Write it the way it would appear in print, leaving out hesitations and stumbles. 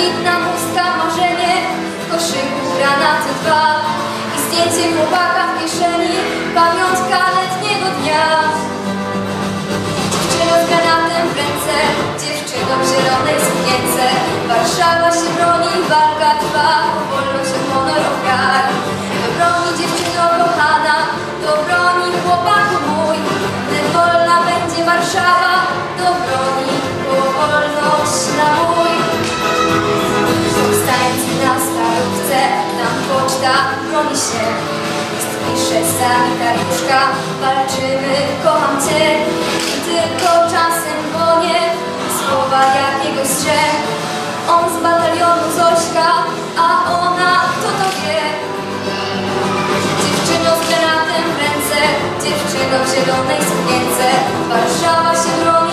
Błękitna pustka marzenie, w koszyku granaty 2 i zdjęcie chłopaka w kieszeni, pamiątka letniego dnia. Dziewczyno z granatem w ręce, dziewczyno w zielonej sukience. Warszawa się broni, walka trwa, o wolność, o honor, o kraj. Do broni dziewczyno kochana, do broni chłopaku mój. Gdy wolna będzie Warszawa, do broni, bo wolność na mój. Powstańcy na Starówce, tam poczta broni się. Pisze sanitariuszka, walczymy, kocham cię. I tylko czasem wonie słowa jakiegoś drzew. On z batalionu Zośka, a ona kto to wie? Dziewczyno z granatem w ręce, dziewczyno w zielonej sukience. Warszawa się broni.